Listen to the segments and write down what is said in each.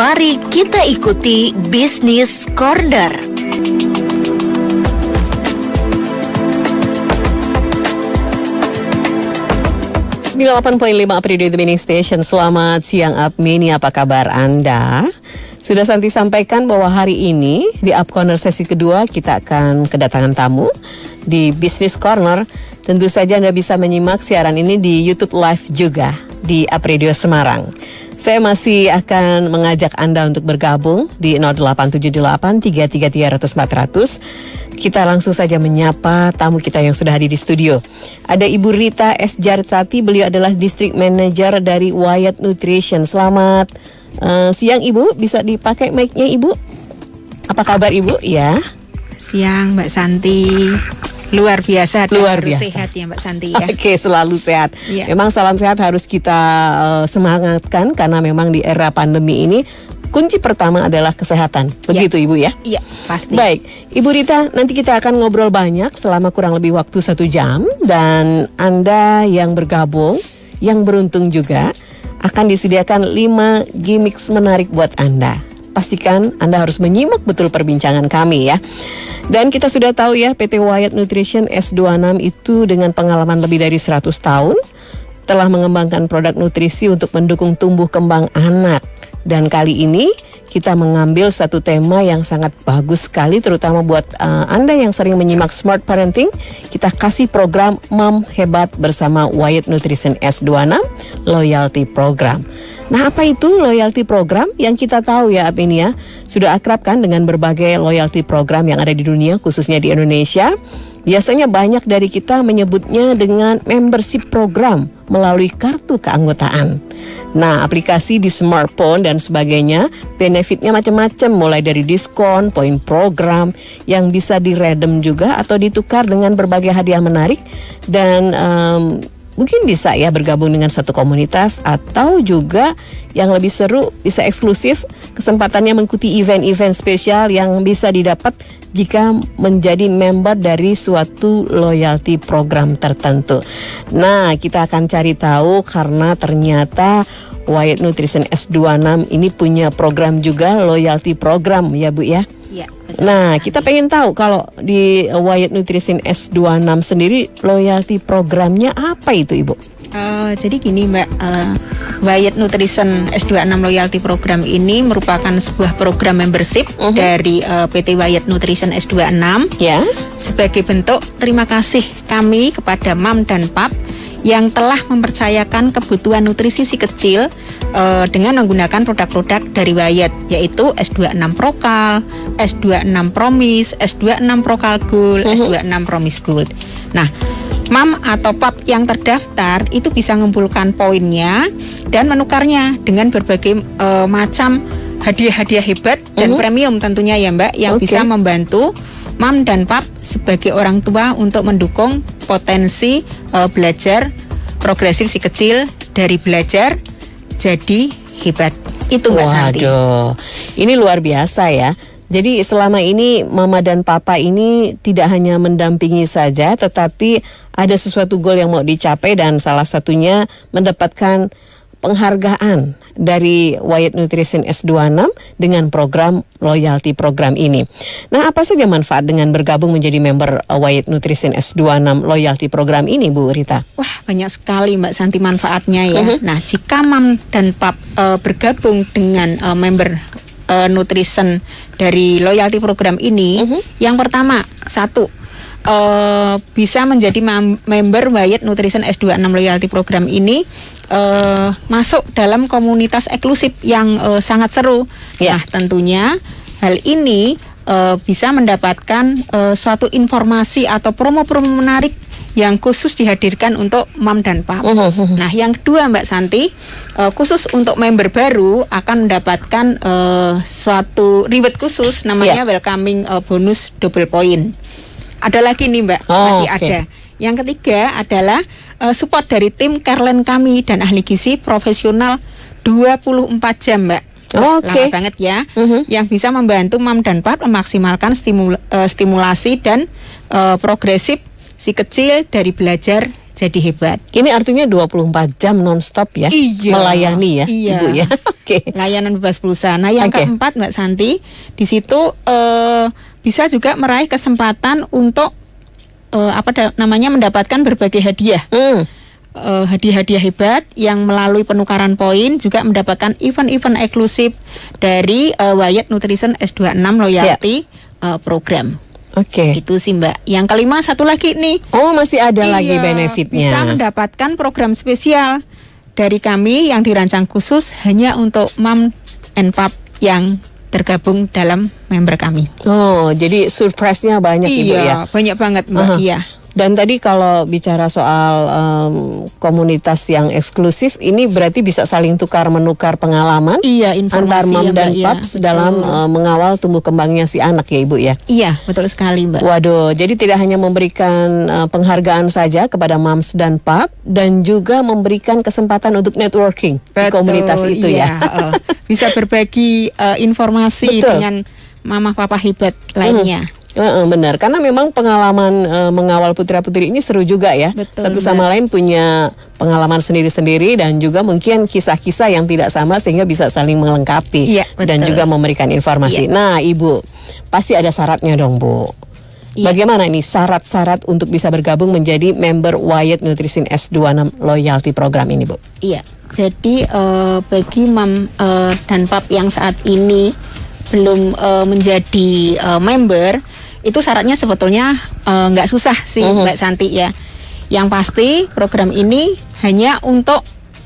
Mari kita ikuti Business Corner. 98.5 April Mini Station. Selamat siang Apmini, apa kabar Anda? Sudah Santi sampaikan bahwa hari ini di Up Corner sesi kedua kita akan kedatangan tamu di Business Corner. Tentu saja Anda bisa menyimak siaran ini di YouTube Live juga di Up Radio Semarang. Saya masih akan mengajak Anda untuk bergabung di 0878 333 400. Kita langsung saja menyapa tamu kita yang sudah hadir di studio. Ada Ibu Rita S. Jartati, beliau adalah District Manager dari Wyatt Nutrition. Selamat siang Ibu, bisa dipakai mic-nya Ibu? Apa kabar Ibu? Ya. Siang Mbak Santi. Luar biasa, luar biasa. Sehat ya Mbak Santi ya. Oke, selalu sehat. Ya. Memang salam sehat harus kita semangatkan karena memang di era pandemi ini kunci pertama adalah kesehatan. Begitu ya. Ibu ya? Iya, pasti. Baik, Ibu Rita, nanti kita akan ngobrol banyak selama kurang lebih waktu 1 jam. Dan Anda yang bergabung, yang beruntung juga, akan disediakan 5 gimmicks menarik buat Anda. Pastikan Anda harus menyimak betul perbincangan kami ya. Dan kita sudah tahu ya, PT Wyatt Nutrition S26 itu dengan pengalaman lebih dari 100 tahun telah mengembangkan produk nutrisi untuk mendukung tumbuh kembang anak. Dan kali ini kita mengambil satu tema yang sangat bagus sekali, terutama buat Anda yang sering menyimak Smart Parenting. Kita kasih program Mom Hebat bersama Wyatt Nutrition S26 Loyalty Program. Nah, apa itu loyalty program? Yang kita tahu ya ini ya, sudah akrab kan dengan berbagai loyalty program yang ada di dunia, khususnya di Indonesia. Biasanya banyak dari kita menyebutnya dengan membership program melalui kartu keanggotaan. Nah, aplikasi di smartphone dan sebagainya, benefitnya macam-macam, mulai dari diskon, poin program yang bisa diredem juga atau ditukar dengan berbagai hadiah menarik. Dan mungkin bisa ya bergabung dengan satu komunitas, atau juga yang lebih seru bisa eksklusif kesempatannya mengikuti event-event spesial yang bisa didapat jika menjadi member dari suatu loyalty program tertentu. Nah, kita akan cari tahu karena ternyata Wyatt Nutrition S26 ini punya program juga, loyalty program ya Bu ya. Iya. Nah, kita pengen tahu kalau di Wyatt Nutrition S26 sendiri loyalty programnya apa itu Ibu? Jadi gini Mbak, Wyatt Nutrition S26 Loyalty Program ini merupakan sebuah program membership dari PT Wyatt Nutrition S26 ya. Sebagai bentuk terima kasih kami kepada Mam dan Pap yang telah mempercayakan kebutuhan nutrisi si kecil dengan menggunakan produk-produk dari Wyatt, yaitu S26 Prokal, S26 Promise, S26 Prokal Gold, S26 Promise Gold. Nah, Mam atau Pap yang terdaftar itu bisa mengumpulkan poinnya dan menukarnya dengan berbagai macam hadiah-hadiah hebat dan premium tentunya ya Mbak, yang bisa membantu Mam dan Pap sebagai orang tua untuk mendukung potensi belajar progresif si kecil dari belajar jadi hebat. Itu Mbak Santi. Waduh, ini luar biasa ya. Jadi selama ini Mama dan Papa ini tidak hanya mendampingi saja, tetapi ada sesuatu goal yang mau dicapai, dan salah satunya mendapatkan penghargaan dari Wyatt Nutrition S26 dengan program loyalty program ini. Nah, apa saja manfaat dengan bergabung menjadi member Wyatt Nutrition S26 loyalty program ini Bu Rita? Wah, banyak sekali Mbak Santi manfaatnya ya. Nah, jika Mam dan Pap bergabung dengan member nutrition dari loyalty program ini, yang pertama, satu, bisa menjadi member Wyatt Nutrition S26 Loyalty Program ini, masuk dalam komunitas eksklusif yang sangat seru. Nah, tentunya hal ini bisa mendapatkan suatu informasi atau promo-promo menarik yang khusus dihadirkan untuk Mam dan Pap. Nah, yang kedua Mbak Santi, khusus untuk member baru akan mendapatkan suatu reward khusus, namanya welcoming bonus double point. Ada lagi nih Mbak, masih ada. Yang ketiga adalah support dari tim Careline kami dan ahli gizi profesional 24 jam Mbak. Lama banget ya, yang bisa membantu Mam dan Pap memaksimalkan stimulasi dan progresif si kecil dari belajar jadi hebat. Ini artinya 24 jam nonstop ya, Iya. melayani ya, Iya. Ibu ya. Oke. Layanan bebas pulsa. Nah, yang Oke. keempat Mbak Santi, di situ bisa juga meraih kesempatan untuk mendapatkan berbagai hadiah. Hadiah-hadiah hebat yang melalui penukaran poin juga mendapatkan event-event eksklusif dari Wyatt Nutrition S26 Loyalty program. Oke. Gitu sih Mbak. Yang kelima satu lagi nih. Oh, masih ada lagi Iya, benefitnya. Bisa mendapatkan program spesial dari kami yang dirancang khusus hanya untuk mom and pap yang tergabung dalam member kami. Oh, jadi surprise-nya banyak Ibu ya. Iya, banyak banget Mbak. Aha. Iya. Dan tadi kalau bicara soal komunitas yang eksklusif, ini berarti bisa saling tukar menukar pengalaman Iya, informasi antar mom ya, dan Mbak, ya. paps dalam mengawal tumbuh kembangnya si anak ya Ibu ya. Iya, betul sekali Mbak. Waduh, jadi tidak hanya memberikan penghargaan saja kepada moms dan pap, dan juga memberikan kesempatan untuk networking di komunitas itu iya, ya. Bisa berbagi informasi Betul. dengan mama papa hebat lainnya. Benar, karena memang pengalaman mengawal putra-putri ini seru juga ya. Betul, Satu Mbak. sama lain punya pengalaman sendiri-sendiri dan juga mungkin kisah-kisah yang tidak sama sehingga bisa saling melengkapi Iya, dan betul. juga memberikan informasi. Iya. Nah, Ibu, pasti ada syaratnya dong, Bu. Iya. Bagaimana nih syarat-syarat untuk bisa bergabung menjadi member Wyatt Nutrition S26 Loyalty Program ini, Bu? Iya, jadi bagi mam dan pap yang saat ini belum menjadi member, itu syaratnya sebetulnya nggak susah sih Mbak Santi ya. Yang pasti program ini hanya untuk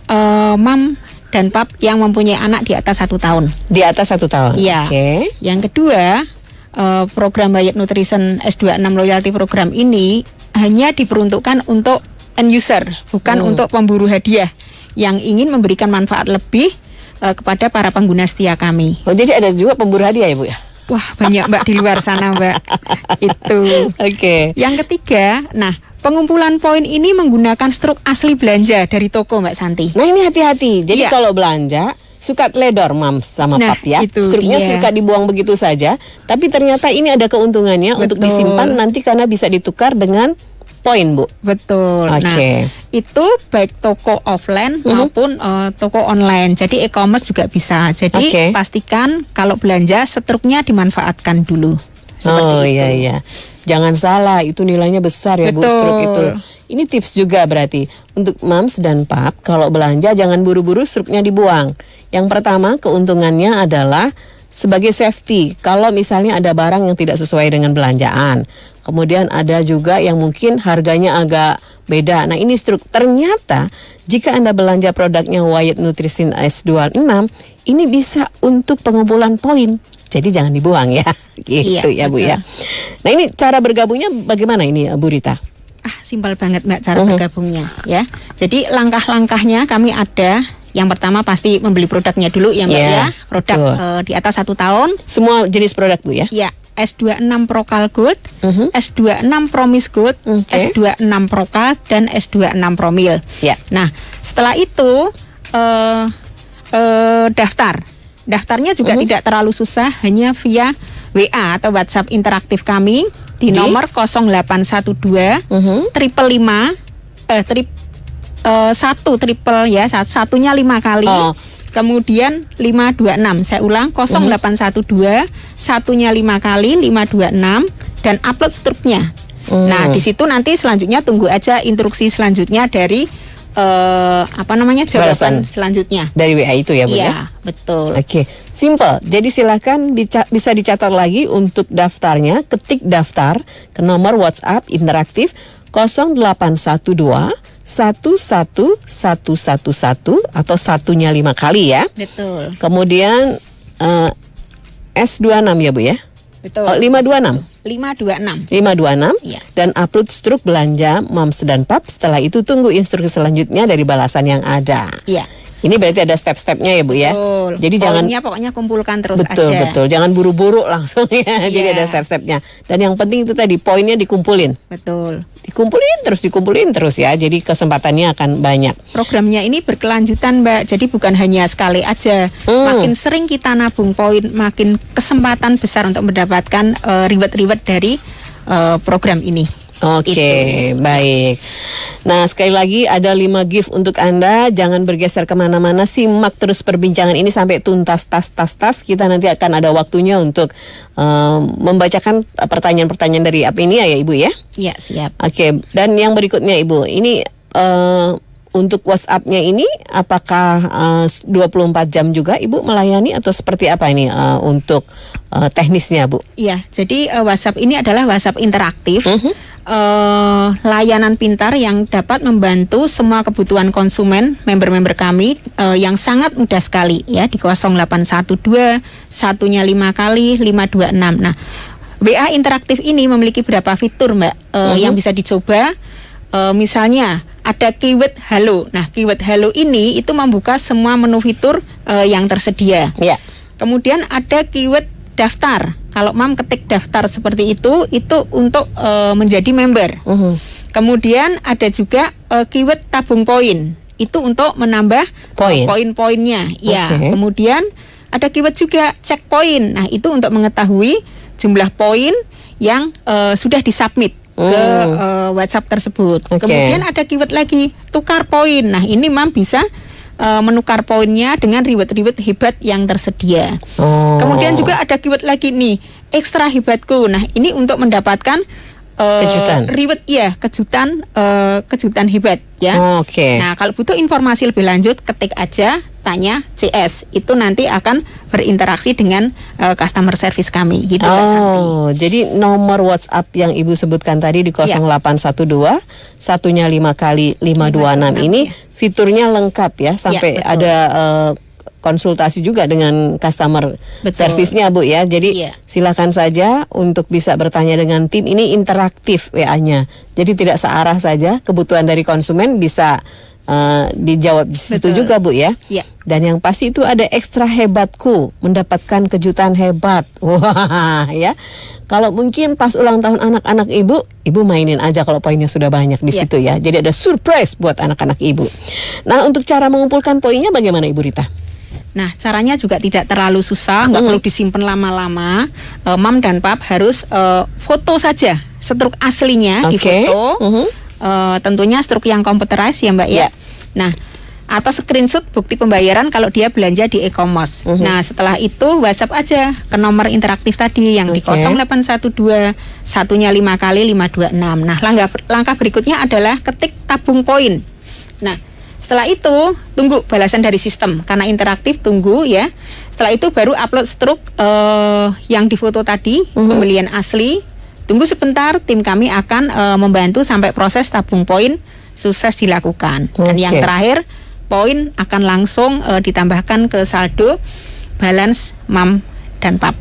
mam dan pap yang mempunyai anak di atas 1 tahun. Di atas 1 tahun. Iya. Oke. Yang kedua, program Wyatt Nutrition S26 Loyalty Program ini hanya diperuntukkan untuk end user, bukan untuk pemburu hadiah yang ingin memberikan manfaat lebih kepada para pengguna setia kami. Oh, jadi ada juga pemburu hadiah ya, Bu ya? Wah, banyak Mbak di luar sana, Mbak. Itu. Oke. Yang ketiga, nah, pengumpulan poin ini menggunakan struk asli belanja dari toko Mbak Santi. Nah, ini hati-hati. Jadi Iya. kalau belanja suka teledor mams sama Nah, pap ya. itu Struknya dia. suka dibuang begitu saja, tapi ternyata ini ada keuntungannya untuk Betul. disimpan nanti karena bisa ditukar dengan poin, Bu. Betul. Oke. Nah, itu baik toko offline maupun toko online. Jadi e-commerce juga bisa. Jadi Oke. pastikan kalau belanja struknya dimanfaatkan dulu. Seperti itu. Iya. Jangan salah, itu nilainya besar ya, Bu, Betul. struk itu. Ini tips juga berarti untuk mams dan pap, kalau belanja jangan buru-buru struknya dibuang. Yang pertama, keuntungannya adalah sebagai safety. Kalau misalnya ada barang yang tidak sesuai dengan belanjaan, kemudian ada juga yang mungkin harganya agak beda. Nah, ini struk. Ternyata jika Anda belanja produknya Wyatt Nutrition S26, ini bisa untuk pengumpulan poin. Jadi jangan dibuang ya. Gitu ya, Iya, Bu ya. Nah, ini cara bergabungnya bagaimana ini, Bu Rita? Simpel banget Mbak cara bergabungnya ya. Jadi langkah-langkahnya kami ada. Yang pertama pasti membeli produknya dulu ya Mbak Iya, ya. Produk betul. di atas 1 tahun. Semua jenis produk, Bu ya? Ya, S26 Procal Gold, S26 Promise Gold, Oke. S26 Procal dan S26 Promil. Ya. Nah, setelah itu daftar. Daftarnya juga tidak terlalu susah, hanya via WA atau WhatsApp interaktif kami di nomor 0812 satu triple ya, satunya 5 kali. Oh. Kemudian 526. Saya ulang 0812 satunya 5 kali 526 dan upload struknya. Nah, di situ nanti selanjutnya tunggu aja instruksi selanjutnya dari jawaban Balasan. selanjutnya. Dari WA itu ya, Bu ya? Iya, betul. Oke, simple. Jadi silakan bisa dicatat lagi untuk daftarnya. Ketik daftar ke nomor WhatsApp interaktif 0812 11111 atau satunya 5 kali ya. Betul. Kemudian S26 ya, Bu ya? Betul. Oh, 526. 526. 526 Iya. dan upload struk belanja moms dan pap. Setelah itu tunggu instruksi selanjutnya dari balasan yang ada. Iya. Ini berarti ada step-stepnya ya, Bu ya. Betul. Jadi jangan Poinnya pokoknya kumpulkan terus betul aja. betul, jangan buru-buru langsung ya. Jadi Iya. ada step-stepnya. Dan yang penting itu tadi poinnya dikumpulin. Betul. Dikumpulin terus ya. Jadi kesempatannya akan banyak. Programnya ini berkelanjutan, Mbak. Jadi bukan hanya sekali aja. Makin sering kita nabung poin, makin kesempatan besar untuk mendapatkan reward-reward dari program ini. Oke, baik. Nah, sekali lagi ada 5 gift untuk Anda. Jangan bergeser kemana-mana. Simak terus perbincangan ini sampai tuntas tas. Kita nanti akan ada waktunya untuk membacakan pertanyaan-pertanyaan dari app ini ya Ibu ya. Iya, siap. Oke, dan yang berikutnya Ibu, ini untuk WhatsApp-nya ini apakah 24 jam juga Ibu melayani atau seperti apa ini untuk teknisnya Bu? Iya, jadi WhatsApp ini adalah WhatsApp interaktif. Layanan pintar yang dapat membantu semua kebutuhan konsumen member-member kami yang sangat mudah sekali ya di 0812 satunya 5 kali 526. Nah, WA interaktif ini memiliki beberapa fitur Mbak yang bisa dicoba. Misalnya ada keyword halo. Nah, keyword halo ini itu membuka semua menu fitur yang tersedia. Ya. Kemudian ada keyword daftar. Kalau Mam ketik daftar seperti itu untuk menjadi member. Kemudian ada juga keyword tabung poin. Itu untuk menambah poin-poinnya. Ya. Kemudian ada keyword juga checkpoint. Nah, itu untuk mengetahui jumlah poin yang sudah disubmit ke WhatsApp tersebut. Kemudian ada keyword lagi tukar poin. Nah, ini Mam bisa menukar poinnya dengan reward-reward hebat yang tersedia. Kemudian juga ada keyword lagi nih, ekstra hebatku. Nah, ini untuk mendapatkan kejutan. Reward ya, kejutan hebat ya. Nah, kalau butuh informasi lebih lanjut ketik aja tanya CS. Itu nanti akan berinteraksi dengan customer service kami gitu Kak Santi. Jadi nomor WhatsApp yang Ibu sebutkan tadi di 0812 satunya 5 kali 526 ini fiturnya lengkap ya sampai ada konsultasi juga dengan customer service-nya Bu ya. Jadi silakan saja untuk bisa bertanya dengan tim. Ini interaktif WA-nya. Jadi tidak searah saja, kebutuhan dari konsumen bisa dijawab di situ juga Bu ya. Dan yang pasti itu ada ekstra hebatku, mendapatkan kejutan hebat. Wah ya. Kalau mungkin pas ulang tahun anak-anak Ibu mainin aja kalau poinnya sudah banyak di situ ya. Jadi ada surprise buat anak-anak Ibu. Nah, untuk cara mengumpulkan poinnya bagaimana Ibu Rita? Nah, caranya juga tidak terlalu susah, nggak perlu disimpan lama-lama. Mam dan Pap harus foto saja struk aslinya difoto. Tentunya struk yang computerized ya Mbak ya. Nah, atau screenshot bukti pembayaran kalau dia belanja di e-commerce. Nah, setelah itu WhatsApp aja ke nomor interaktif tadi yang di 0812 satunya 5 kali 526. Nah, langkah berikutnya adalah ketik tabung poin. Nah, setelah itu tunggu balasan dari sistem karena interaktif, tunggu ya. Setelah itu baru upload struk yang difoto tadi, pembelian asli. Tunggu sebentar, tim kami akan membantu sampai proses tabung poin sukses dilakukan. Dan yang terakhir, poin akan langsung ditambahkan ke saldo balance Mam dan Pap.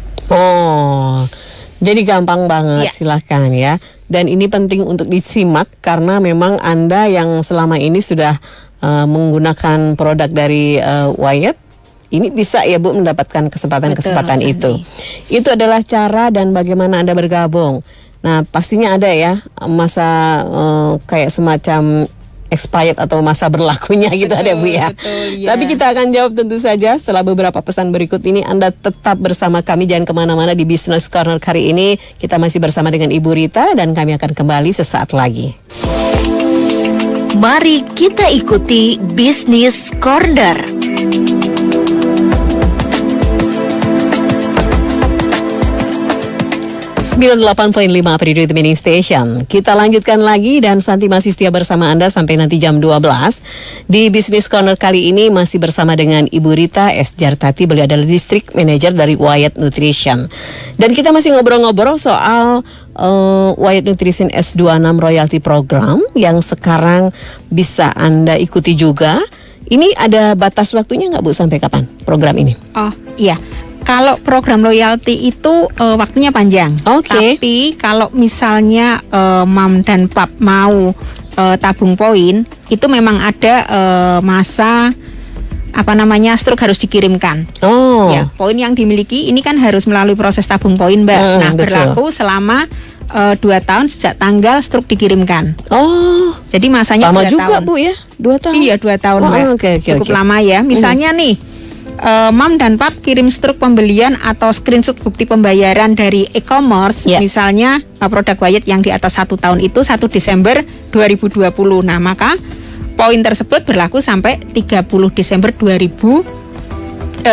Jadi gampang banget, silahkan ya. Dan ini penting untuk disimak karena memang Anda yang selama ini sudah menggunakan produk dari Wyatt, ini bisa ya Bu mendapatkan kesempatan-kesempatan itu. Itu adalah cara dan bagaimana Anda bergabung. Nah, pastinya ada ya masa kayak semacam expired atau masa berlakunya gitu ada Bu ya. Tapi kita akan jawab tentu saja setelah beberapa pesan berikut ini. Anda tetap bersama kami, jangan kemana-mana di Business Corner kali ini. Kita masih bersama dengan Ibu Rita dan kami akan kembali sesaat lagi. Mari kita ikuti Business Corner. 98.5 Pridu Meaning Station. Kita lanjutkan lagi dan Santi masih setia bersama Anda sampai nanti jam 12. Di Business Corner kali ini masih bersama dengan Ibu Rita S. Jartati. Beliau adalah District Manager dari Wyatt Nutrition. Dan kita masih ngobrol-ngobrol soal Wyatt Nutrition S26 Royalty Program yang sekarang bisa Anda ikuti juga. Ini ada batas waktunya nggak Bu sampai kapan program ini? Oh iya. Kalau program loyalty itu waktunya panjang. Tapi kalau misalnya Mam dan Pap mau tabung poin, itu memang ada masa struk harus dikirimkan. Ya, poin yang dimiliki ini kan harus melalui proses tabung poin, Mbak. Nah, berlaku selama 2 tahun sejak tanggal struk dikirimkan. Jadi masanya lama 2 juga tahun. Bu ya? 2 tahun? Iya, 2 tahun Mbak. Cukup lama ya. Misalnya nih Mam dan Pap kirim struk pembelian atau screenshot bukti pembayaran dari e-commerce, misalnya produk Wyatt yang di atas 1 tahun itu 1 Desember 2020. Nah, maka poin tersebut berlaku sampai 30 Desember 2022.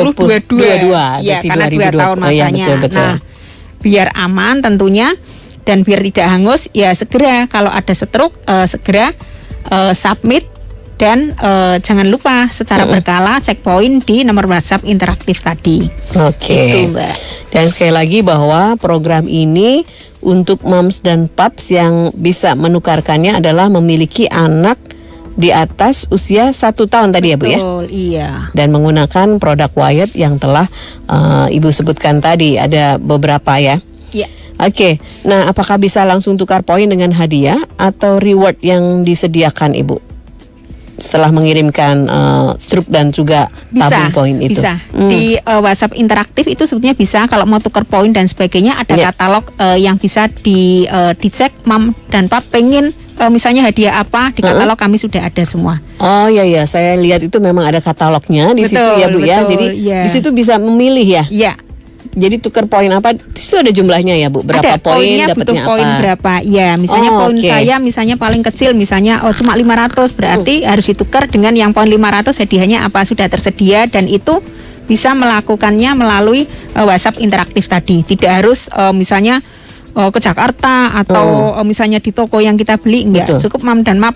Ya, karena 2 tahun masanya. Ya, betul. Nah, biar aman tentunya dan biar tidak hangus, ya segera kalau ada struk segera submit. Dan jangan lupa secara berkala cek poin di nomor WhatsApp interaktif tadi. Oke. Gitu, Mbak. Dan sekali lagi bahwa program ini untuk moms dan paps yang bisa menukarkannya adalah memiliki anak di atas usia 1 tahun tadi. Betul, ya Bu ya. Iya. Dan menggunakan produk Wyatt yang telah Ibu sebutkan tadi, ada beberapa ya. Iya. Oke. Nah, apakah bisa langsung tukar poin dengan hadiah atau reward yang disediakan Ibu setelah mengirimkan struk dan juga tabung poin itu? Bisa. Di WhatsApp interaktif itu sebetulnya bisa. Kalau mau tukar poin dan sebagainya, ada katalog yang bisa dicek. Mam dan Pap pengen misalnya hadiah apa, di katalog kami sudah ada semua. Oh iya, saya lihat itu memang ada katalognya di situ ya Bu ya. Jadi di situ bisa memilih ya. Iya. Jadi tukar poin apa? Di situ ada jumlahnya ya Bu. Berapa poin, dapatnya apa? Poin berapa? Ya, misalnya poin saya misalnya paling kecil misalnya cuma 500, berarti harus ditukar dengan yang poin 500, hadiahnya apa sudah tersedia, dan itu bisa melakukannya melalui WhatsApp interaktif tadi. Tidak harus misalnya ke Jakarta atau misalnya di toko yang kita beli, enggak. Cukup Mam dan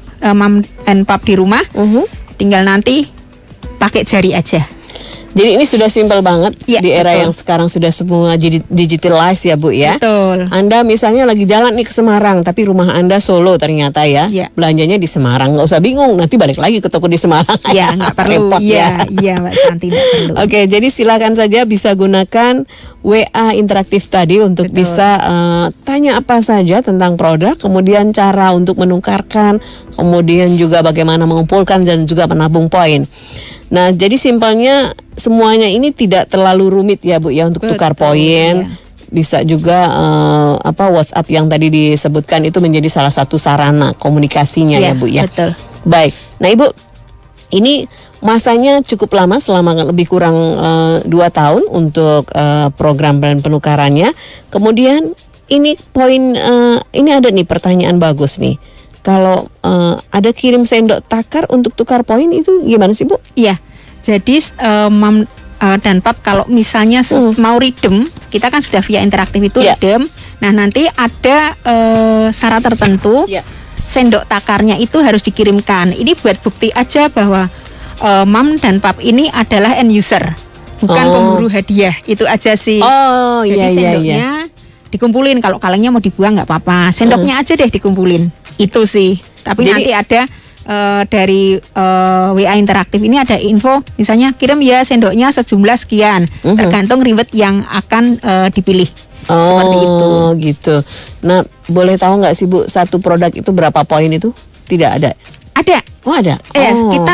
Pap di rumah. Tinggal nanti pakai jari aja. Jadi ini sudah simpel banget di era yang sekarang sudah semua digitalize ya Bu ya. Betul. Anda misalnya lagi jalan nih ke Semarang, tapi rumah Anda Solo ternyata ya. Belanjanya di Semarang, nggak usah bingung, nanti balik lagi ke toko di Semarang. Iya, nggak perlu. Iya Mbak Santi, nggak perlu. Oke, jadi silakan saja bisa gunakan WA interaktif tadi untuk bisa tanya apa saja tentang produk, kemudian cara untuk menukarkan, kemudian juga bagaimana mengumpulkan dan juga menabung poin. Nah, jadi simpelnya semuanya ini tidak terlalu rumit ya Bu ya untuk tukar poin. Bisa juga WhatsApp yang tadi disebutkan itu menjadi salah satu sarana komunikasinya ya Bu ya. Betul. Baik. Nah Ibu, ini masanya cukup lama, selama lebih kurang 2 tahun untuk program dan penukarannya. Kemudian ini poin ini ada nih pertanyaan bagus nih. Kalau ada kirim sendok takar untuk tukar poin itu gimana sih Bu? Iya, jadi Mam dan Pap kalau misalnya mau redeem, kita kan sudah via interaktif itu redeem. Nah nanti ada syarat tertentu, sendok takarnya itu harus dikirimkan. Ini buat bukti aja bahwa Mam dan Pap ini adalah end user, bukan pemburu hadiah. Itu aja sih. Jadi sendoknya dikumpulin, kalau kalengnya mau dibuang nggak apa-apa, sendoknya aja deh dikumpulin. Itu sih. Tapi nanti ada dari WA interaktif ini ada info, misalnya kirim ya sendoknya sejumlah sekian, tergantung reward yang akan dipilih. Seperti itu. Gitu. Nah, boleh tahu nggak sih Bu, satu produk itu berapa poin itu? Tidak ada? Ada. Oh ada. Kita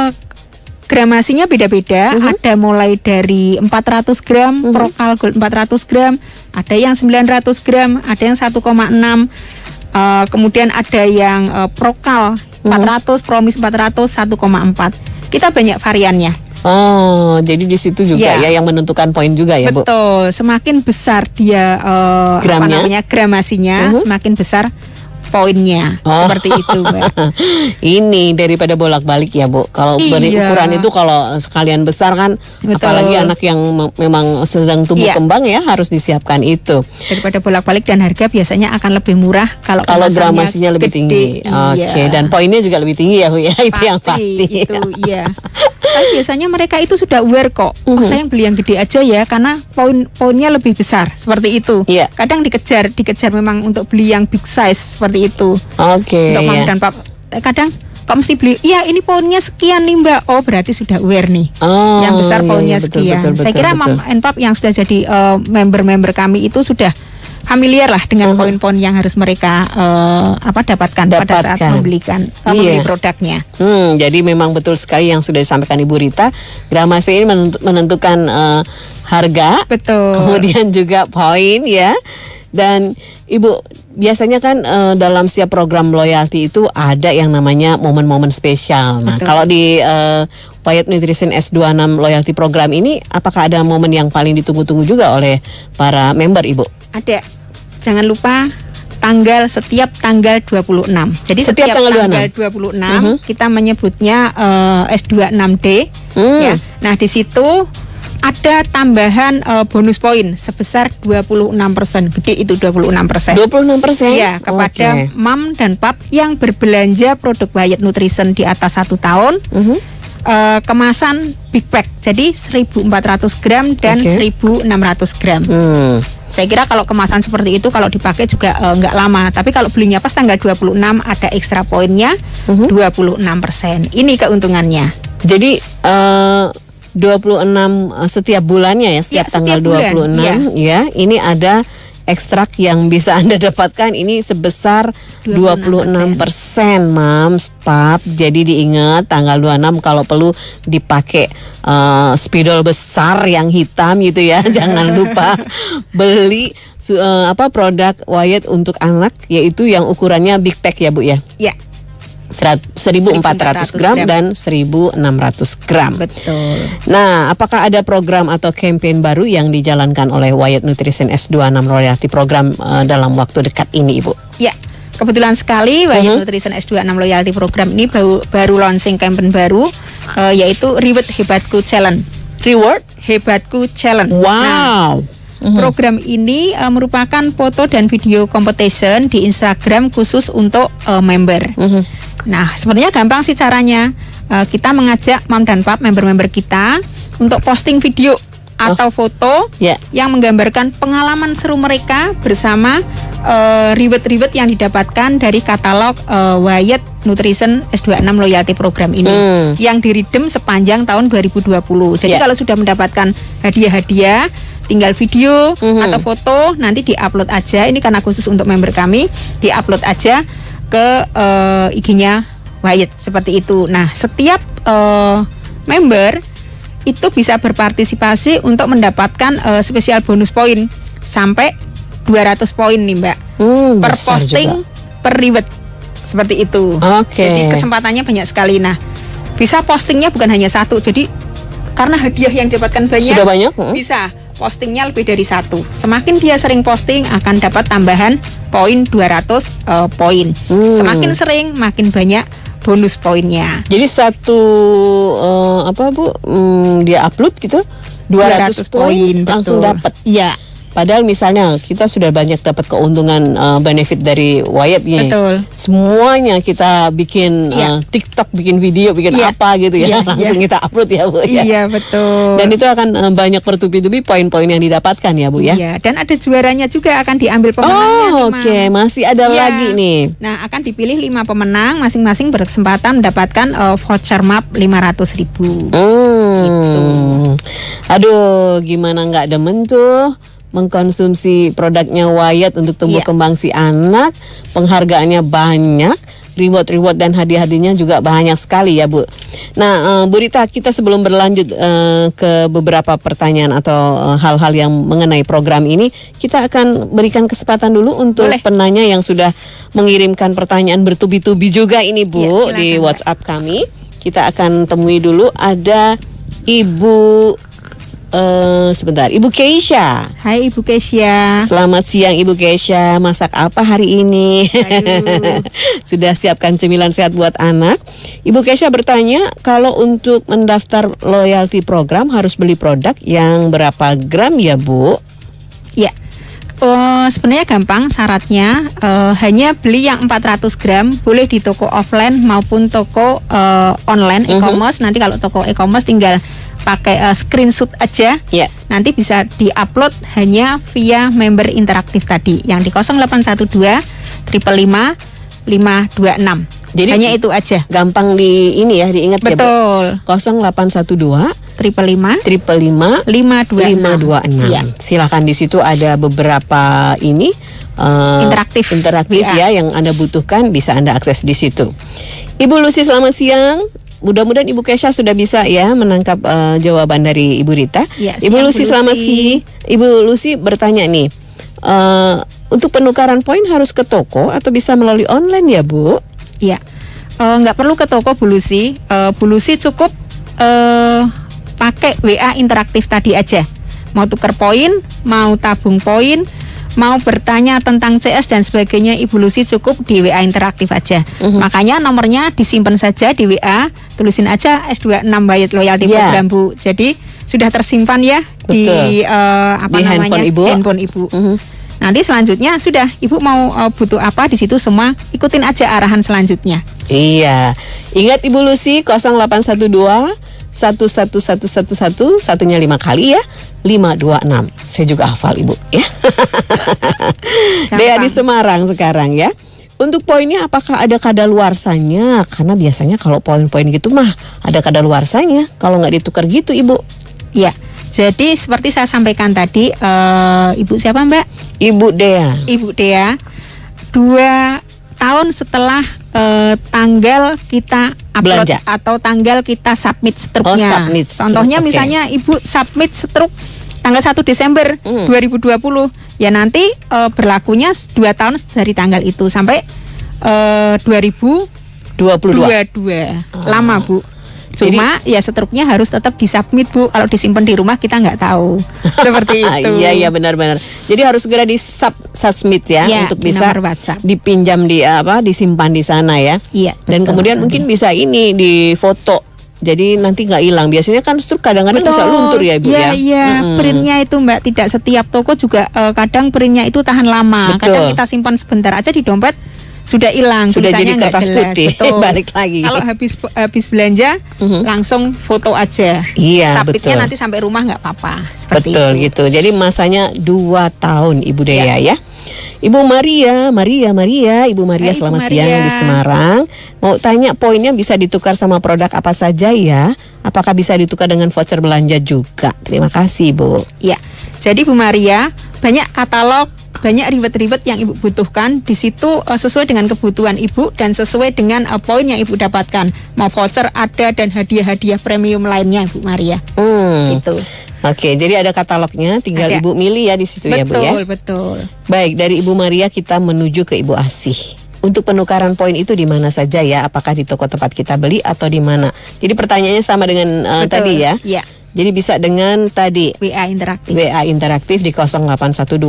gramasinya beda-beda. Ada mulai dari 400 gram, Prokal Gold 400 gram, ada yang 900 gram, ada yang 1,6. Kemudian ada yang Prokal 400, Promis 400, 1,4. Kita banyak variannya. Jadi di situ juga ya yang menentukan poin juga ya Bu. Betul. Semakin besar dia gramasinya, semakin besar poinnya. Seperti itu Mbak. Ini daripada bolak-balik ya Bu. Kalau ukuran itu kalau sekalian besar kan, apalagi anak yang memang sedang tumbuh kembang ya harus disiapkan itu. Daripada bolak-balik, dan harga biasanya akan lebih murah kalau gramasinya lebih tinggi. Oke, dan poinnya juga lebih tinggi ya Bu ya. Itu yang pasti. Itu Tapi biasanya mereka itu sudah aware kok. Saya yang beli yang gede aja ya, karena poinnya lebih besar. Seperti itu. Kadang dikejar memang untuk beli yang big size seperti itu. Untuk Mam dan Pap. Kadang kok mesti beli, iya ini poinnya sekian nih Mbak. Oh berarti sudah aware nih. Yang besar poinnya sekian. Saya kira Mam dan Pap yang sudah jadi member-member kami itu sudah familiar lah dengan poin-poin yang harus mereka dapatkan pada saat membeli produknya. Jadi memang betul sekali yang sudah disampaikan Ibu Rita. Gramasi ini menentukan harga, kemudian juga poin ya. Dan Ibu, biasanya kan dalam setiap program loyalty itu ada yang namanya momen-momen spesial. Nah, Betul. kalau di Wyatt Nutrition S26 loyalty program ini, apakah ada momen yang paling ditunggu-tunggu juga oleh para member, Ibu? Ada. Jangan lupa setiap tanggal 26. Jadi Setiap tanggal 26 kita menyebutnya S26D ya. Nah, di situ ada tambahan bonus poin sebesar 26%. Gede itu 26%. 26%? Ya, kepada Oke. mam dan pap yang berbelanja produk Wyatt Nutrition di atas 1 tahun. Kemasan big pack. Jadi 1.400 gram dan Oke. 1.600 gram. Saya kira kalau kemasan seperti itu kalau dipakai juga nggak lama. Tapi kalau belinya pas tanggal 26 ada ekstra poinnya 26%. Ini keuntungannya. Jadi 26 setiap bulannya ya, setiap Ya, tanggal setiap bulan, 26 ya. Ini ada ekstrak yang bisa Anda dapatkan ini sebesar 26%, Mams, Pap. Jadi diingat tanggal 26 kalau perlu dipakai spidol besar yang hitam gitu ya. Jangan lupa beli produk Wyatt untuk anak, yaitu yang ukurannya big pack ya, Bu ya. Ya, 1.400 gram dan 1.600 gram. betul. Nah, apakah ada program atau campaign baru yang dijalankan oleh Wyatt Nutrition S26 Loyalty Program dalam waktu dekat ini, Ibu? Ya, kebetulan sekali Wyatt Nutrition S26 Loyalty Program ini baru launching campaign baru, yaitu Reward Hebatku Challenge. Reward? Hebatku Challenge. Wow. Nah, program ini merupakan foto dan video competition di Instagram khusus untuk member. Nah, sebenarnya gampang sih caranya. Kita mengajak mam dan pap member-member kita untuk posting video atau foto yang menggambarkan pengalaman seru mereka bersama reward-reward yang didapatkan dari katalog Wyatt Nutrition S26 Loyalty Program ini yang diredeem sepanjang tahun 2020. Jadi kalau sudah mendapatkan hadiah-hadiah, tinggal video atau foto nanti diupload aja. Ini karena khusus untuk member kami, diupload aja ke IG-nya Wyatt seperti itu. Nah, setiap member itu bisa berpartisipasi untuk mendapatkan spesial bonus poin sampai 200 poin nih, Mbak. Per posting, per reward. Seperti itu. Jadi kesempatannya banyak sekali. Nah, bisa postingnya bukan hanya satu. Jadi karena hadiah yang didapatkan banyak, sudah banyak, bisa postingnya lebih dari satu. Semakin dia sering posting akan dapat tambahan poin 200 poin. Semakin sering makin banyak bonus poinnya. Jadi satu dia upload gitu 200 poin langsung dapat. Iya. Padahal misalnya kita sudah banyak dapat keuntungan benefit dari Wyatt nih. Betul. Semuanya kita bikin TikTok, bikin video, bikin apa gitu ya. Langsung kita upload ya, Bu ya. Iya, betul. Dan itu akan banyak bertubi-tubi poin-poin yang didapatkan ya, Bu ya. Iya, dan ada juaranya juga akan diambil pemenangnya. Oke, masih ada lagi nih. Nah, akan dipilih 5 pemenang, masing-masing berkesempatan mendapatkan voucher map 500.000. Gitu. Aduh, gimana nggak demen tuh mengkonsumsi produknya Wyatt untuk tumbuh kembang si anak. Penghargaannya banyak, reward dan hadiah-hadiahnya juga banyak sekali ya, Bu. Nah, Bu Rita, kita sebelum berlanjut ke beberapa pertanyaan atau hal-hal yang mengenai program ini, kita akan berikan kesempatan dulu untuk penanya yang sudah mengirimkan pertanyaan bertubi-tubi juga ini, Bu, silakan, di WhatsApp kami. Kita akan temui dulu ada Ibu Ibu Keisha. Hai Ibu Keisha. Selamat siang Ibu Keisha. Masak apa hari ini? Sudah siapkan cemilan sehat buat anak? Ibu Keisha bertanya, kalau untuk mendaftar loyalty program harus beli produk yang berapa gram ya, Bu? Ya. Sebenarnya gampang syaratnya, hanya beli yang 400 gram, boleh di toko offline maupun toko online e-commerce. Nanti kalau toko e-commerce tinggal pakai screenshot aja, nanti bisa diupload hanya via member interaktif tadi yang di 0812 555 526. Jadi hanya itu aja. Gampang diingat ya, Bu. Betul. 0812 555 526. Ya. Silakan, di situ ada beberapa interaktif ya yang Anda butuhkan, bisa Anda akses di situ. Ibu Lucy, selamat siang. Mudah-mudahan Ibu Keisha sudah bisa ya menangkap jawaban dari Ibu Rita. Ya, Ibu Lucy, selamat siang. Ibu Lucy bertanya nih, Untuk penukaran poin harus ke toko atau bisa melalui online ya Bu? Iya. Nggak perlu ke toko Bu Lucy. Bu Lucy cukup pakai WA interaktif tadi aja. Mau tuker poin, mau tabung poin, mau bertanya tentang CS dan sebagainya, Ibu Lucy cukup di WA interaktif aja. Makanya nomornya disimpan saja di WA, tulisin aja S26 Wyatt Loyalty Program Bu. Jadi sudah tersimpan ya. Betul. Di handphone Ibu. Nanti selanjutnya sudah Ibu mau butuh apa di situ semua ikutin aja arahan selanjutnya. Iya. Ingat Ibu Lucy 0812 11111 satunya 5 kali ya. 526. Saya juga hafal Ibu ya. Dea di Semarang sekarang ya. Untuk poinnya apakah ada kadaluarsanya? Karena biasanya kalau poin-poin gitu mah ada kadaluarsanya. Kalau nggak ditukar gitu Ibu. Ya. Jadi seperti saya sampaikan tadi, Ibu siapa Mbak? Ibu Dea. Ibu Dea, 2 tahun setelah tanggal kita upload belanja atau tanggal kita submit struknya. Contohnya misalnya Ibu submit struk tanggal 1 Desember 2020, ya nanti berlakunya 2 tahun dari tanggal itu sampai 2022. Lama Bu. Cuma ya struknya harus tetap disubmit Bu. Kalau disimpan di rumah kita nggak tahu. Seperti itu. Iya benar-benar. Jadi harus segera submit ya untuk bisa dipinjam disimpan di sana ya. Iya. Dan kemudian mungkin bisa ini di foto. Jadi nanti nggak hilang. Biasanya kan struk kadang-kadang bisa luntur ya Ibu ya. Iya. Printnya itu Mbak tidak setiap toko juga kadang printnya itu tahan lama. Betul. Kadang kita simpan sebentar aja di dompet sudah hilang, sudah jadi kertas putih. Balik lagi. Kalau habis belanja langsung foto aja. Iya, Submitnya nanti sampai rumah nggak apa-apa. Betul itu. Gitu. Jadi masanya 2 tahun Ibu Dea ya. Ibu Maria, Ibu Maria selamat siang di Semarang. Mau tanya poinnya bisa ditukar sama produk apa saja ya? Apakah bisa ditukar dengan voucher belanja juga? Terima kasih Bu. Ya. Jadi Bu Maria, banyak katalog, banyak ribet-ribet yang Ibu butuhkan. Di situ sesuai dengan kebutuhan Ibu dan sesuai dengan poin yang Ibu dapatkan. Mau voucher ada dan hadiah-hadiah premium lainnya Bu Maria. Itu. Oke, jadi ada katalognya, tinggal Ibu milih ya di situ ya Bu ya. Betul. Baik, dari Ibu Maria kita menuju ke Ibu Asih. Untuk penukaran poin itu di mana saja ya? Apakah di toko tempat kita beli atau di mana? Jadi pertanyaannya sama dengan tadi ya. Iya. Jadi bisa dengan tadi WA interaktif. WA interaktif di 0812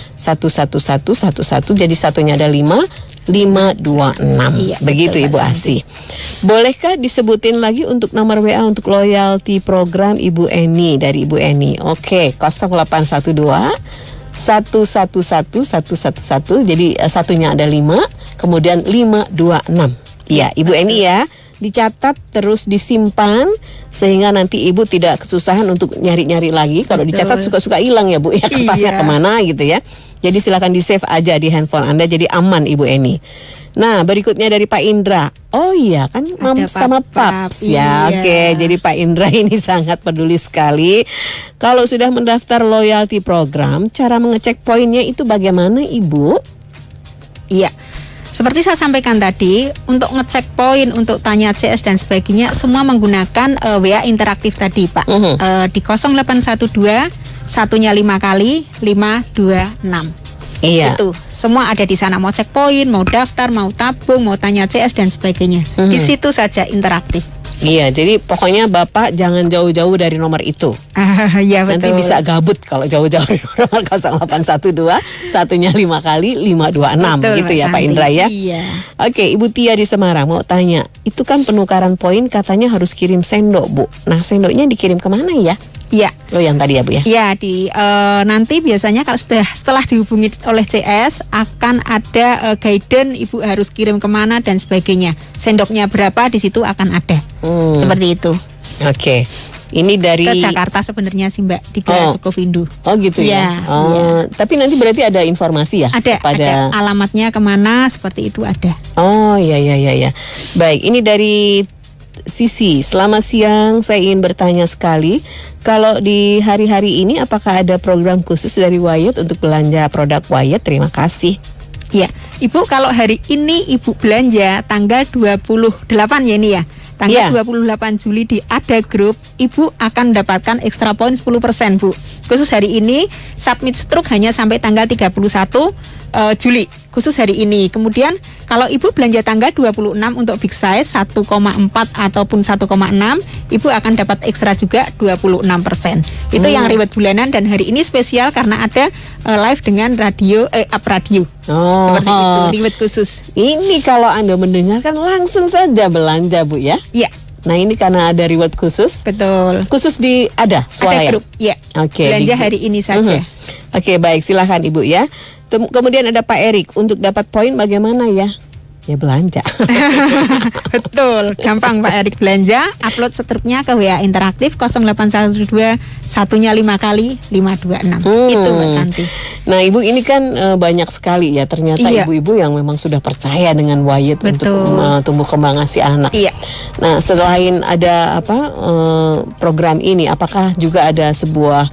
11111 jadi satunya ada 526. Iya, begitu betul, Ibu Asih. Bolehkah disebutin lagi untuk nomor WA untuk loyalty program Ibu Eni dari Ibu Eni? Oke, 0812 11111 jadi satunya ada 5 kemudian 526. Iya, Ibu Eni ya. Dicatat terus disimpan sehingga nanti Ibu tidak kesusahan untuk nyari-nyari lagi. Kalau dicatat suka-suka hilang ya Bu ya, kertasnya kemana gitu ya. Jadi silakan di save aja di handphone Anda jadi aman Ibu Eni. Nah berikutnya dari Pak Indra. Oh iya kan Mams sama Paps ya. Oke, jadi Pak Indra ini sangat peduli sekali. Kalau sudah mendaftar loyalty program, cara mengecek poinnya itu bagaimana Ibu? Iya. Seperti saya sampaikan tadi, untuk ngecek poin, untuk tanya CS dan sebagainya, semua menggunakan WA interaktif tadi Pak. Di 0812, satunya 5 kali, 526. Iya. Itu, semua ada di sana. Mau cek poin, mau daftar, mau tabung, mau tanya CS dan sebagainya. Di situ saja interaktif. Iya, jadi pokoknya Bapak jangan jauh-jauh dari nomor itu. Iya betul. Nanti bisa gabut kalau jauh-jauh dari nomor 0812 satunya 5 kali 526 betul, gitu ya Pak Indra ya. Iya. Oke, Ibu Tia di Semarang mau tanya, itu kan penukaran poin katanya harus kirim sendok Bu. Nah sendoknya dikirim kemana ya? Iya. Oh yang tadi ya Bu ya? Iya nanti biasanya kalau setelah dihubungi oleh CS akan ada guidance Ibu harus kirim kemana dan sebagainya. Sendoknya berapa di situ akan ada. Seperti itu. Oke. Ini dari ke Jakarta sebenarnya sih Mbak di Gera Sukovindo. Oh gitu ya. Iya. Tapi nanti berarti ada informasi ya? Ada alamatnya kemana seperti itu ada. Oh iya. Baik, ini dari Sisi, selamat siang. Saya ingin bertanya sekali, kalau di hari-hari ini apakah ada program khusus dari Wyatt untuk belanja produk Wyatt? Terima kasih. Ya, Ibu kalau hari ini Ibu belanja tanggal 28 ya ini ya. Tanggal 28 Juli di Ada Group, Ibu akan mendapatkan ekstra poin 10% Bu. Khusus hari ini submit struk hanya sampai tanggal 31 Juli, khusus hari ini. Kemudian kalau Ibu belanja tanggal 26 untuk big size 1,4 ataupun 1,6, Ibu akan dapat ekstra juga 26%. Itu yang reward bulanan, dan hari ini spesial karena ada live dengan radio up radio. Seperti itu, reward khusus. Ini kalau Anda mendengarkan langsung saja belanja, Bu ya. Iya. Nah, ini karena ada reward khusus. Betul. Khusus di ada suara Ada ya? grup, ya. Oke. Belanja hari ini saja. Oke, baik, silakan Ibu ya. Kemudian ada Pak Erik, untuk dapat poin bagaimana ya? Ya belanja. Betul, gampang Pak Erik belanja, upload struknya ke WA interaktif 0812 satunya 5 kali 526. Itu Mbak Santi. Nah, Ibu ini kan banyak sekali ya ternyata Iya. ibu-ibu yang memang sudah percaya dengan Wayet untuk tumbuh kembang si anak. Iya. Nah, selain ada program ini, apakah juga ada sebuah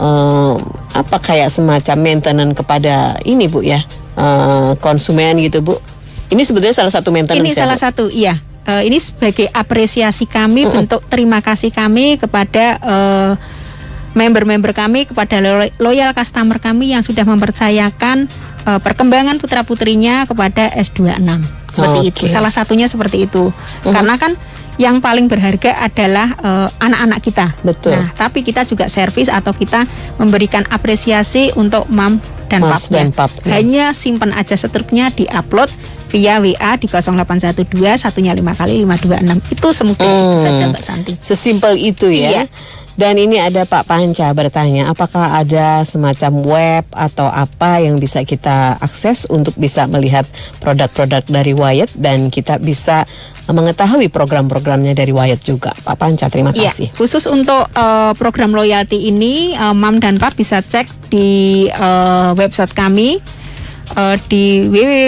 kayak semacam maintenance kepada ini Bu ya, konsumen gitu Bu? Ini sebetulnya salah satu maintenance. Ini salah satu, iya. Ini sebagai apresiasi kami, bentuk terima kasih kami kepada member-member kami, kepada loyal customer kami yang sudah mempercayakan perkembangan putra-putrinya kepada S26. Seperti itu. Salah satunya seperti itu. Karena kan yang paling berharga adalah anak-anak kita. Betul. Nah, tapi kita juga servis atau kita memberikan apresiasi untuk mam dan papnya. Hanya simpan aja struknya, di-upload via WA di 0812 satunya 5 kali 526. Itu semudah itu saja Mbak Santi. Sesimpel itu ya. Iya. Dan ini ada Pak Panca bertanya, apakah ada semacam web atau apa yang bisa kita akses untuk bisa melihat produk-produk dari Wayet dan kita bisa mengetahui program-programnya dari Wayet juga. Pak Panca, terima kasih. Khusus untuk program loyalty ini, Mam dan Pap bisa cek di website kami di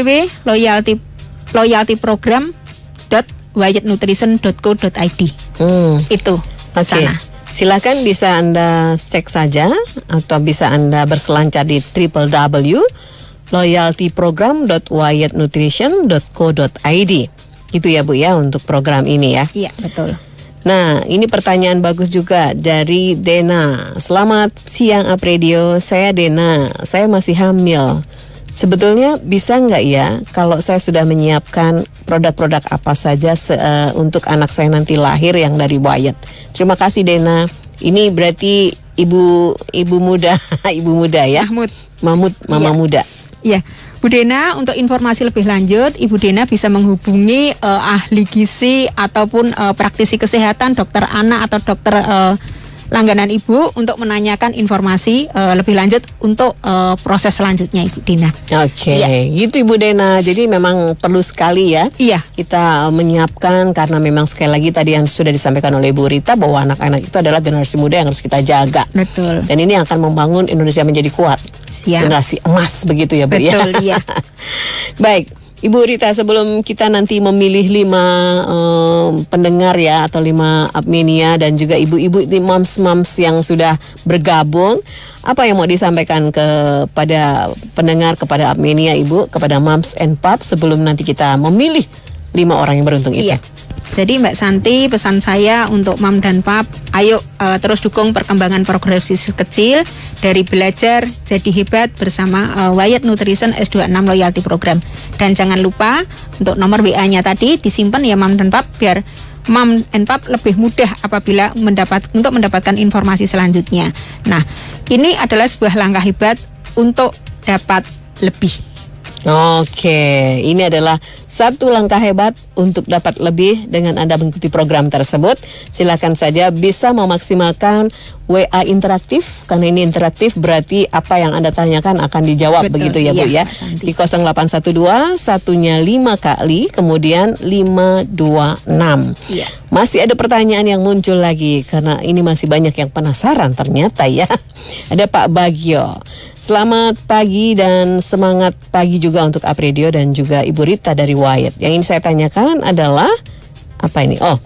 www.loyaltyprogram.wayetnutrition.co.id. Itu sana. Silakan bisa Anda cek saja atau bisa Anda berselancar di www.loyaltyprogram.wayetnutrition.co.id. Itu ya Bu ya untuk program ini ya. Iya, betul. Nah, ini pertanyaan bagus juga dari Dena. Selamat siang Apredio, saya Dena, saya masih hamil. Sebetulnya bisa nggak ya kalau saya sudah menyiapkan produk-produk apa saja untuk anak saya nanti lahir yang dari Wayet? Terima kasih Dena. Ini berarti ibu muda, ibu muda ya? Mama muda. Iya, Bu Dena, untuk informasi lebih lanjut, Ibu Dena bisa menghubungi ahli gizi ataupun praktisi kesehatan, dokter anak atau dokter langganan Ibu untuk menanyakan informasi lebih lanjut untuk proses selanjutnya Ibu Dena. Oke, gitu Ibu Dena. Jadi memang perlu sekali ya. Iya. Kita menyiapkan karena memang sekali lagi tadi yang sudah disampaikan oleh Ibu Rita bahwa anak-anak itu adalah generasi muda yang harus kita jaga. Betul. Dan ini akan membangun Indonesia menjadi kuat. Siap. Generasi emas begitu ya Bu. Betul, iya. Baik. Ibu Rita, sebelum kita nanti memilih 5 pendengar ya atau 5 Apmenia dan juga ibu-ibu ini moms-moms yang sudah bergabung, apa yang mau disampaikan kepada pendengar, kepada Apmenia Ibu, kepada moms and pop sebelum nanti kita memilih 5 orang yang beruntung itu? Iya. Jadi Mbak Santi, pesan saya untuk Mam dan Pap, ayo terus dukung perkembangan progresi kecil dari belajar jadi hebat bersama Wayet Nutrition S26 Loyalty Program. Dan jangan lupa untuk nomor WA-nya tadi disimpan ya Mam dan Pap, biar Mam and Pap lebih mudah apabila mendapatkan informasi selanjutnya. Nah, ini adalah sebuah langkah hebat untuk dapat lebih. Oke, ini adalah satu langkah hebat untuk dapat lebih dengan Anda mengikuti program tersebut. Silakan saja bisa memaksimalkan WA interaktif, karena ini interaktif berarti apa yang Anda tanyakan akan dijawab. Betul, begitu ya Bu ya. Di 0812 satunya 5 kali kemudian 526. Iya. Masih ada pertanyaan yang muncul lagi karena ini masih banyak yang penasaran ternyata ya. Ada Pak Bagio. Selamat pagi dan semangat pagi juga untuk Apredio dan juga Ibu Rita dari Wayet. Yang ingin saya tanyakan adalah apa ini? Oh,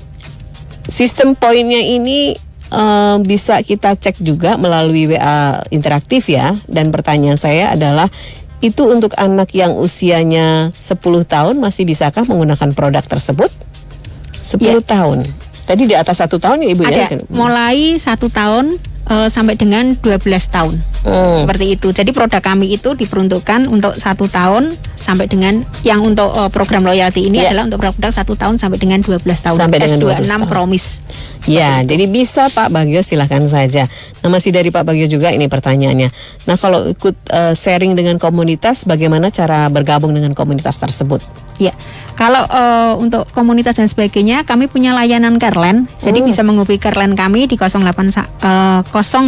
sistem poinnya ini bisa kita cek juga melalui WA interaktif ya. Dan pertanyaan saya adalah, itu untuk anak yang usianya 10 tahun masih bisakah menggunakan produk tersebut? 10 tahun. Tadi di atas 1 tahun ya Ibu ada, ya? mulai 1 tahun sampai dengan 12 tahun. Seperti itu. Jadi produk kami itu diperuntukkan untuk 1 tahun sampai dengan yang untuk program loyalty ini adalah untuk produk 1 tahun sampai dengan 12 tahun. Sampai dengan 12 S26 tahun. Promise. Ya, jadi bisa Pak Bagio, silahkan saja. Nah, masih dari Pak Bagio juga ini pertanyaannya. Nah, kalau ikut sharing dengan komunitas, bagaimana cara bergabung dengan komunitas tersebut? Ya, kalau untuk komunitas dan sebagainya, kami punya layanan Kerlen. Jadi bisa menghubungi Kerlen kami di 081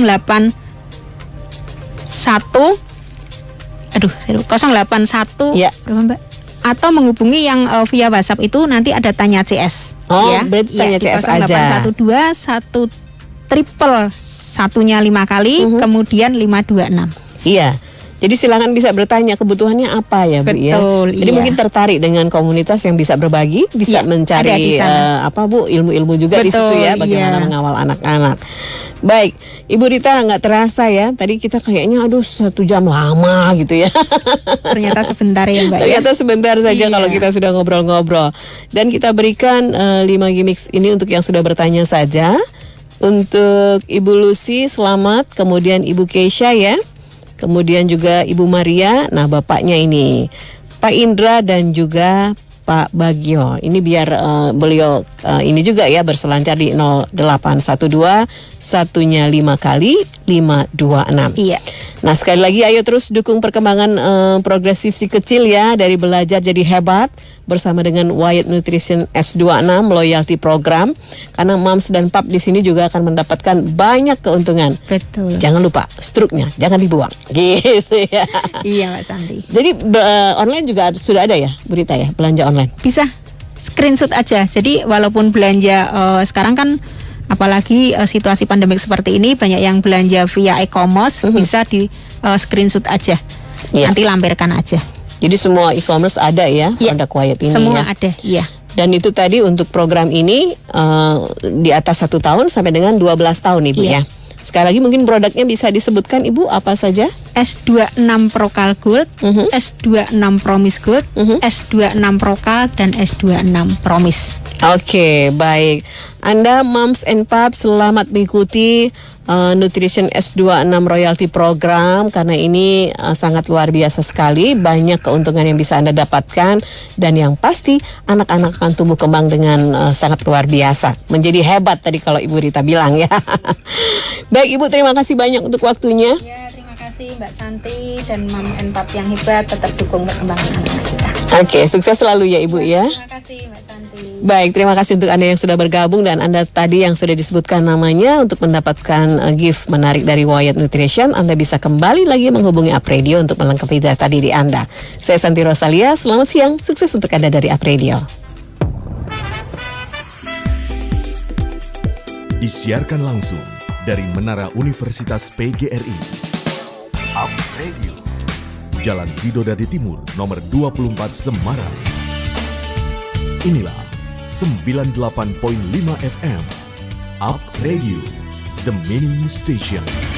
Ya. berapa Mbak? Atau menghubungi yang via WhatsApp itu nanti ada tanya CS. Oh, berarti tanya CS aja. 0812 1 nya 5 kali, kemudian 526. Iya. Jadi silakan bisa bertanya kebutuhannya apa ya Bu ya. Betul, Jadi mungkin tertarik dengan komunitas yang bisa berbagi, bisa Iya, ada mencari di sana. apa Bu, ilmu-ilmu juga di situ ya, bagaimana mengawal anak-anak. Baik, Ibu Rita, nggak terasa ya. Tadi kita kayaknya 1 jam lama gitu ya. Ternyata sebentar ya Mbak. Ternyata sebentar saja Iya. kalau kita sudah ngobrol-ngobrol. Dan kita berikan 5 gimmicks ini untuk yang sudah bertanya saja. Untuk Ibu Lucy, selamat. Kemudian Ibu Keisha ya. Kemudian juga Ibu Maria. Nah, bapaknya ini Pak Indra dan juga Pak Bagio. Ini biar beliau ini juga ya berselancar di 0812 1 nya 5 kali 526. Iya. Nah, sekali lagi ayo terus dukung perkembangan progresif si kecil ya, dari belajar jadi hebat bersama dengan Wyatt Nutrition S26 Loyalty Program, karena Moms dan Pap di sini juga akan mendapatkan banyak keuntungan. Betul. Jangan lupa struknya jangan dibuang. Gitu ya. Iya Mbak Santi. Jadi online juga sudah ada ya, Bu Rita ya, belanja online. Bisa screenshot aja. Jadi walaupun belanja sekarang kan apalagi situasi pandemik seperti ini, banyak yang belanja via e-commerce, bisa di screenshot aja. Iya. Nanti lampirkan aja. Jadi semua e-commerce ada ya, Iya. produk Wyatt ini Semua ya. ada, iya. Dan itu tadi untuk program ini di atas 1 tahun sampai dengan 12 tahun Ibu ya. Iya. Sekali lagi mungkin produknya bisa disebutkan Ibu apa saja? S26 Prokal Gold, S26 Promise Gold, S26 Prokal, dan S26 Promise. Oke, baik. Anda Moms and Pap selamat mengikuti Nutrition S26 Royalty Program, karena ini sangat luar biasa sekali, banyak keuntungan yang bisa Anda dapatkan, dan yang pasti anak-anak akan tumbuh kembang dengan sangat luar biasa, menjadi hebat tadi kalau Ibu Rita bilang ya. Baik Ibu, terima kasih banyak untuk waktunya. Ya, terima kasih Mbak Santi dan Mom and Pap yang hebat, tetap dukung perkembangan anak kita. Oke, sukses selalu ya Ibu ya. Terima kasih Mbak Santi. Baik, terima kasih untuk Anda yang sudah bergabung dan Anda tadi yang sudah disebutkan namanya untuk mendapatkan gift menarik dari Wyatt Nutrition. Anda bisa kembali lagi menghubungi Up Radio untuk melengkapi data diri Anda. Saya Santi Rosalia, selamat siang, sukses untuk Anda dari Up Radio. Disiarkan langsung dari Menara Universitas PGRI. Up Radio. Jalan Sidodadi Timur, nomor 24 Semarang. Inilah 98.5 FM. Up Radio, the Minimum Station.